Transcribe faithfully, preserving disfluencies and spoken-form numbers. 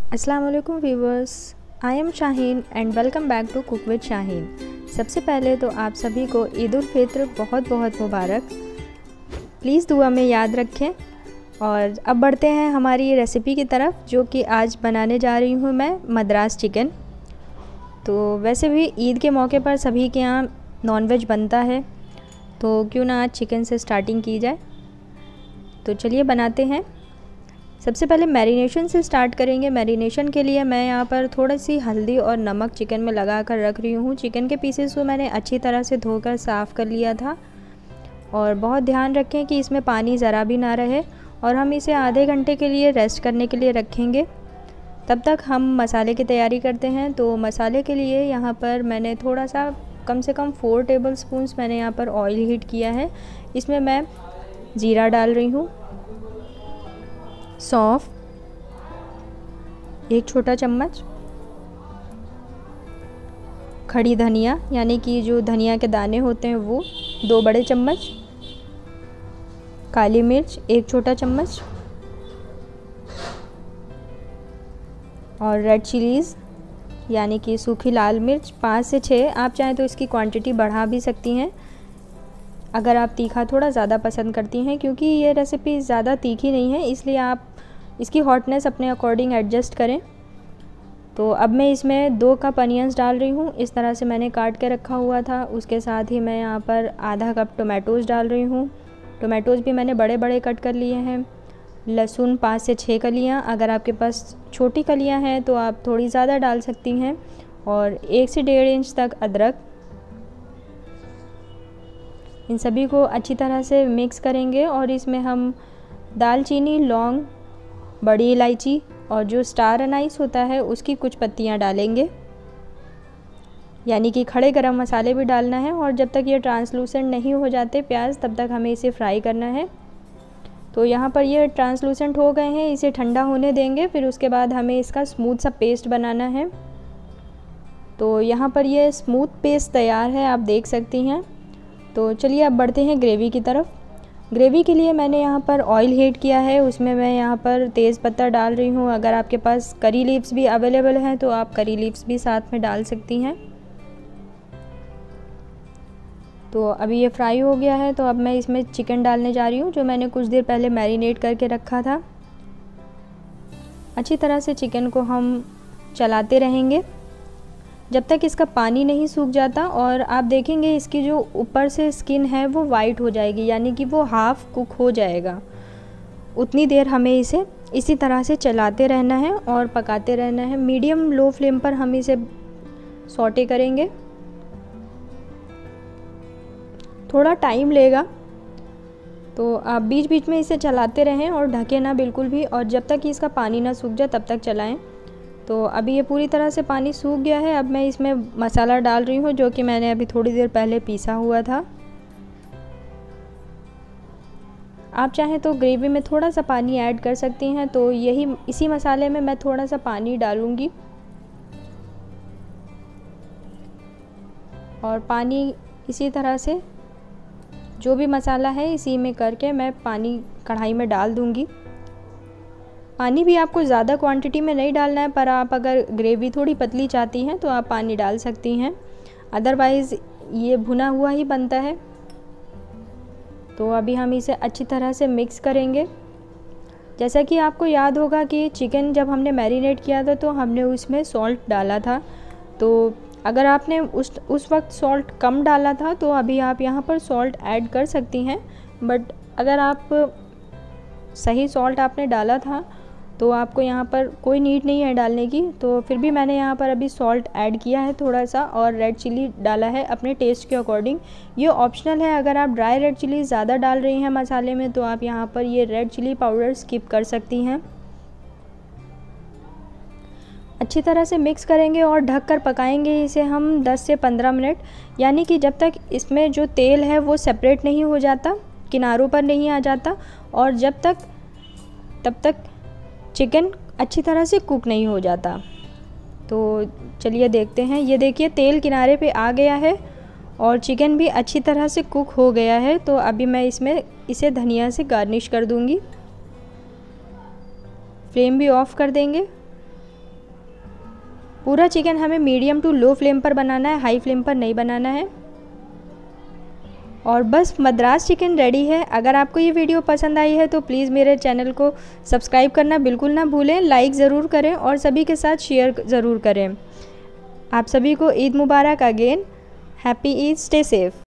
अस्सलाम वालेकुम viewers, I am Shaheen and welcome back to cook with Shaheen. सबसे पहले तो आप सभी को ईद उल फित्र बहुत बहुत मुबारक। प्लीज़ दुआ में याद रखें। और अब बढ़ते हैं हमारी रेसिपी की तरफ, जो कि आज बनाने जा रही हूँ मैं मद्रास चिकन। तो वैसे भी ईद के मौके पर सभी के यहाँ नॉनवेज बनता है, तो क्यों ना आज चिकन से स्टार्टिंग की जाए। तो चलिए बनाते हैं। सबसे पहले मैरिनेशन से स्टार्ट करेंगे। मैरिनेशन के लिए मैं यहाँ पर थोड़ी सी हल्दी और नमक चिकन में लगा कर रख रही हूँ। चिकन के पीसेस को मैंने अच्छी तरह से धोकर साफ़ कर लिया था। और बहुत ध्यान रखें कि इसमें पानी ज़रा भी ना रहे। और हम इसे आधे घंटे के लिए रेस्ट करने के लिए रखेंगे। तब तक हम मसाले की तैयारी करते हैं। तो मसाले के लिए यहाँ पर मैंने थोड़ा सा कम से कम फोर टेबल स्पून्स मैंने यहाँ पर ऑयल हीट किया है। इसमें मैं ज़ीरा डाल रही हूँ, सौंफ एक छोटा चम्मच, खड़ी धनिया यानी कि जो धनिया के दाने होते हैं वो दो बड़े चम्मच, काली मिर्च एक छोटा चम्मच और रेड चिलीज़ यानी कि सूखी लाल मिर्च पाँच से छः। आप चाहें तो इसकी क्वांटिटी बढ़ा भी सकती हैं अगर आप तीखा थोड़ा ज़्यादा पसंद करती हैं, क्योंकि ये रेसिपी ज़्यादा तीखी नहीं है, इसलिए आप इसकी हॉटनेस अपने अकॉर्डिंग एडजस्ट करें। तो अब मैं इसमें दो कप अनियंस डाल रही हूँ। इस तरह से मैंने काट के रखा हुआ था। उसके साथ ही मैं यहाँ पर आधा कप टोमेटोज़ डाल रही हूँ। टोमेटोज़ भी मैंने बड़े बड़े कट कर लिए हैं। लहसुन पाँच से छः कलियाँ, अगर आपके पास छोटी कलियाँ हैं तो आप थोड़ी ज़्यादा डाल सकती हैं। और एक से डेढ़ इंच तक अदरक। इन सभी को अच्छी तरह से मिक्स करेंगे और इसमें हम दालचीनी, लौंग, बड़ी इलायची और जो स्टार अनाइस होता है उसकी कुछ पत्तियां डालेंगे, यानी कि खड़े गरम मसाले भी डालना है। और जब तक ये ट्रांसलूसेंट नहीं हो जाते प्याज, तब तक हमें इसे फ्राई करना है। तो यहाँ पर ये ट्रांसलूसेंट हो गए हैं, इसे ठंडा होने देंगे। फिर उसके बाद हमें इसका स्मूथ सा पेस्ट बनाना है। तो यहाँ पर ये स्मूथ पेस्ट तैयार है, आप देख सकती हैं। तो चलिए अब बढ़ते हैं ग्रेवी की तरफ। ग्रेवी के लिए मैंने यहाँ पर ऑयल हीट किया है, उसमें मैं यहाँ पर तेज़ पत्ता डाल रही हूँ। अगर आपके पास करी लीव्स भी अवेलेबल हैं तो आप करी लीव्स भी साथ में डाल सकती हैं। तो अभी ये फ्राई हो गया है, तो अब मैं इसमें चिकन डालने जा रही हूँ, जो मैंने कुछ देर पहले मैरिनेट करके रखा था। अच्छी तरह से चिकन को हम चलाते रहेंगे जब तक इसका पानी नहीं सूख जाता। और आप देखेंगे इसकी जो ऊपर से स्किन है वो वाइट हो जाएगी, यानी कि वो हाफ़ कुक हो जाएगा। उतनी देर हमें इसे इसी तरह से चलाते रहना है और पकाते रहना है। मीडियम लो फ्लेम पर हम इसे सौटे करेंगे। थोड़ा टाइम लेगा, तो आप बीच बीच में इसे चलाते रहें और ढकें ना बिल्कुल भी। और जब तक इसका पानी ना सूख जाए तब तक चलाएं। तो अभी ये पूरी तरह से पानी सूख गया है। अब मैं इसमें मसाला डाल रही हूँ, जो कि मैंने अभी थोड़ी देर पहले पीसा हुआ था। आप चाहें तो ग्रेवी में थोड़ा सा पानी ऐड कर सकती हैं। तो यही इसी मसाले में मैं थोड़ा सा पानी डालूँगी और पानी इसी तरह से जो भी मसाला है इसी में करके मैं पानी कढ़ाई में डाल दूँगी। पानी भी आपको ज़्यादा क्वांटिटी में नहीं डालना है, पर आप अगर ग्रेवी थोड़ी पतली चाहती हैं तो आप पानी डाल सकती हैं, अदरवाइज़ ये भुना हुआ ही बनता है। तो अभी हम इसे अच्छी तरह से मिक्स करेंगे। जैसा कि आपको याद होगा कि चिकन जब हमने मैरिनेट किया था तो हमने उसमें सॉल्ट डाला था। तो अगर आपने उस उस वक्त सॉल्ट कम डाला था तो अभी आप यहाँ पर सॉल्ट ऐड कर सकती हैं। बट अगर आप सही सॉल्ट आपने डाला था तो आपको यहाँ पर कोई नीड नहीं है डालने की। तो फिर भी मैंने यहाँ पर अभी सॉल्ट ऐड किया है थोड़ा सा, और रेड चिली डाला है अपने टेस्ट के अकॉर्डिंग। ये ऑप्शनल है, अगर आप ड्राई रेड चिली ज़्यादा डाल रही हैं मसाले में तो आप यहाँ पर ये रेड चिली पाउडर स्किप कर सकती हैं। अच्छी तरह से मिक्स करेंगे और ढक कर पकाएंगे इसे हम दस से पंद्रह मिनट, यानी कि जब तक इसमें जो तेल है वो सेपरेट नहीं हो जाता, किनारों पर नहीं आ जाता, और जब तक तब तक चिकन अच्छी तरह से कुक नहीं हो जाता। तो चलिए देखते हैं। ये देखिए तेल किनारे पे आ गया है और चिकन भी अच्छी तरह से कुक हो गया है। तो अभी मैं इसमें इसे धनिया से गार्निश कर दूंगी। फ्लेम भी ऑफ कर देंगे पूरा चिकन हमें मीडियम टू लो फ्लेम पर बनाना है, हाई फ्लेम पर नहीं बनाना है। और बस मद्रास चिकन रेडी है। अगर आपको ये वीडियो पसंद आई है तो प्लीज़ मेरे चैनल को सब्सक्राइब करना बिल्कुल ना भूलें, लाइक ज़रूर करें और सभी के साथ शेयर ज़रूर करें। आप सभी को ईद मुबारक again. Happy Eid, stay safe.